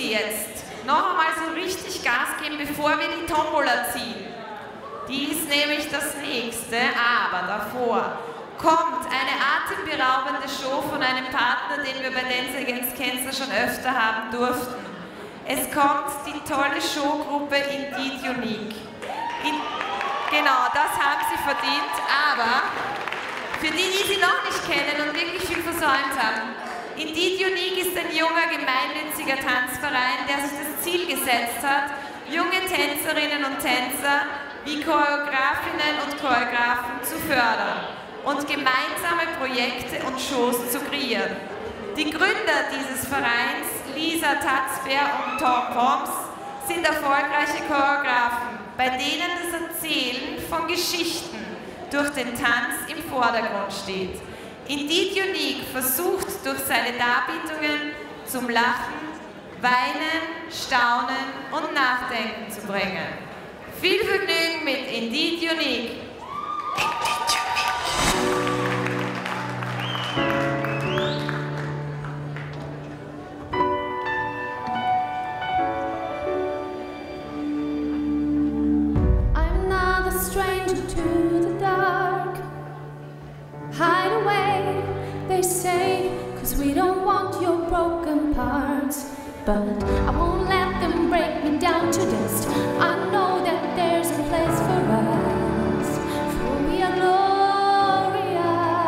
Sie jetzt noch einmal so richtig Gas geben, bevor wir die Tombola ziehen. Die ist nämlich das nächste, aber davor kommt eine atemberaubende Show von einem Partner, den wir bei Dance Against Cancer schon öfter haben durften. Es kommt die tolle Showgruppe Indeed Unique. Genau, das haben sie verdient, aber für die, die sie noch nicht kennen und wirklich viel versäumt haben, Indeed Unique ist ein junger, gemeinnütziger Tanzverein, der sich das Ziel gesetzt hat, junge Tänzerinnen und Tänzer wie Choreografinnen und Choreografen zu fördern und gemeinsame Projekte und Shows zu kreieren. Die Gründer dieses Vereins, Lisa Tatzbär und Tom Poms, sind erfolgreiche Choreografen, bei denen das Erzählen von Geschichten durch den Tanz im Vordergrund steht. Indeed Unique versucht durch seine Darbietungen zum Lachen, Weinen, Staunen und Nachdenken zu bringen. Viel Vergnügen mit Indeed Unique! I'm not a stranger to the dark. Hide away, they say, 'cause we don't want your broken parts. But I won't let them break me down to dust. I know that there's a place for us, for we are glorious.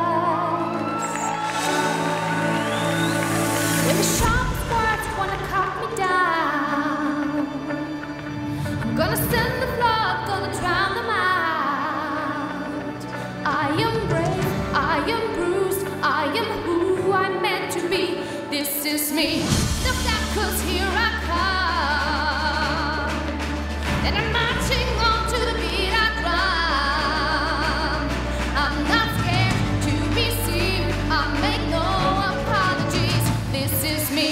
When the sharpest words wanna cut me down, I'm gonna send the flood, gonna drown them out. I am brave, I am bruised, I am who I'm meant to be. This is me. Look back, 'cause here I come. And I'm marching on to the beat I drum. I'm not scared to be seen. I make no apologies. This is me.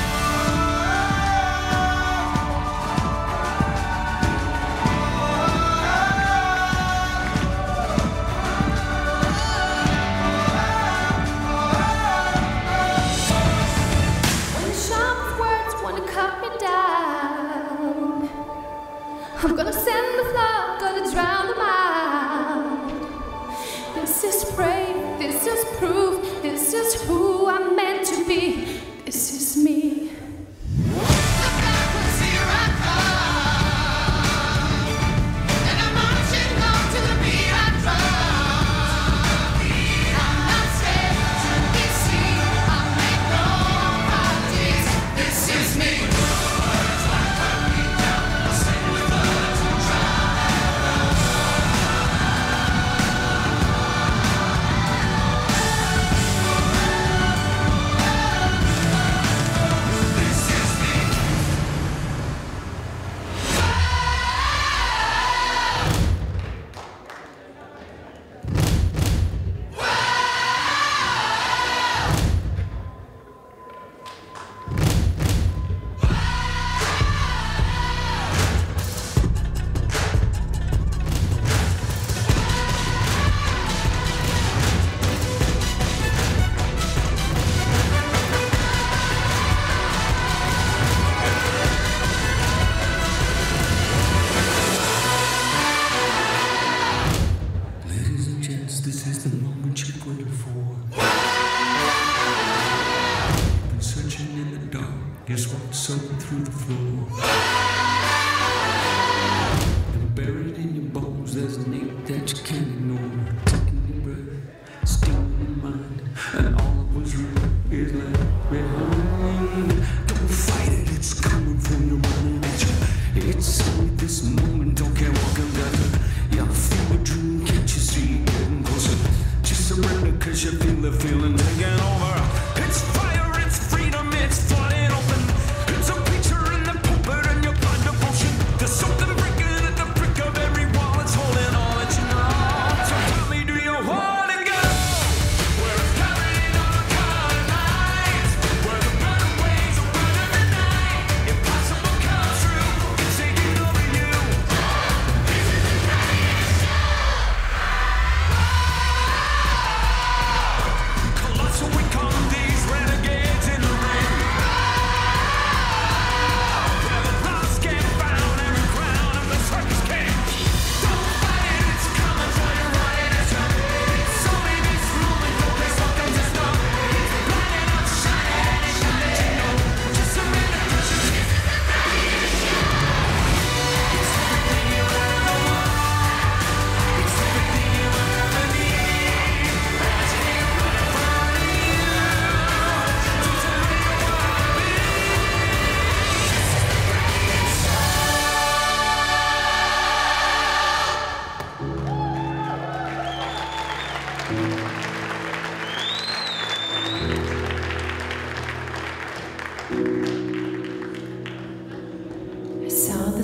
I'm gonna send the flood, gonna drown them out. This is brave, this is proof, this is who I'm meant to be. This is me.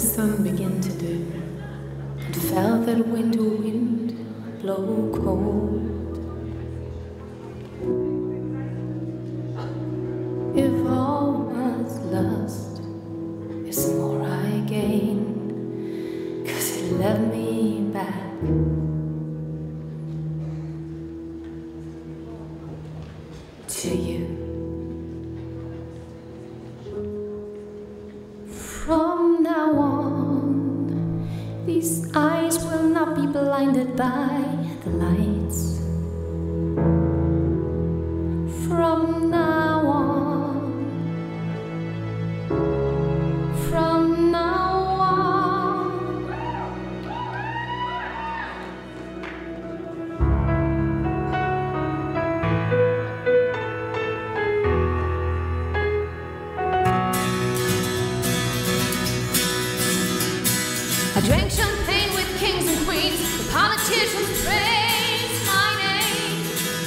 sun begin to dim, and felt that winter wind blow cold. If all was lost, it's more I gained, 'cause it led me back to you. From now on, these eyes will not be blinded by the lights. From now on, from now on, I drank champagne with kings and queens, the politicians praise my name.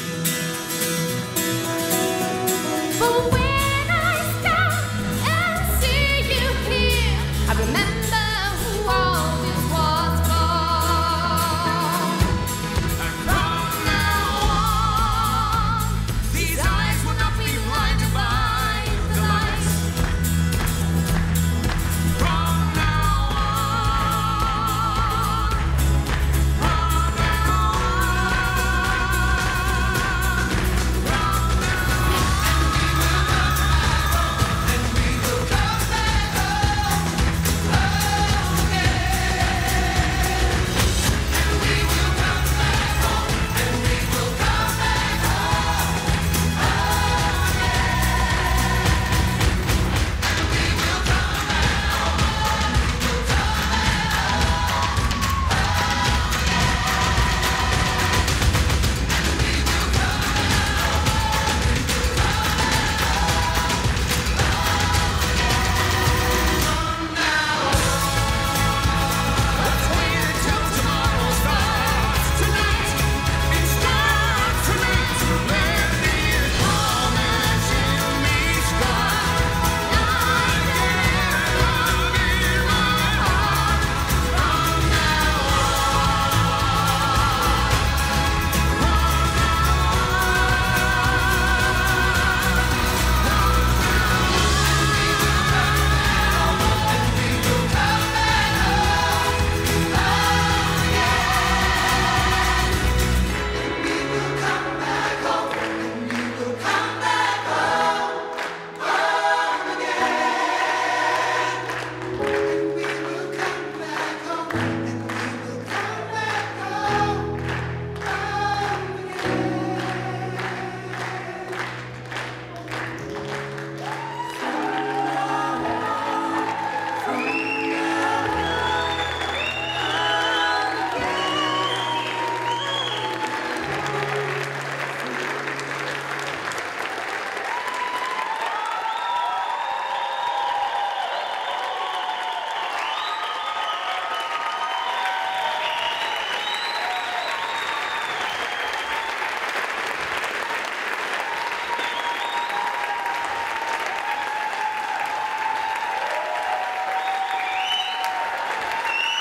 But when I stop and see you here, I remember who always was gone. And from now on, these eyes will not be blinded by the lights. From now on, from now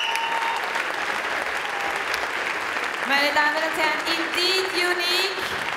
Meine Damen und Herren, Indeed Unique.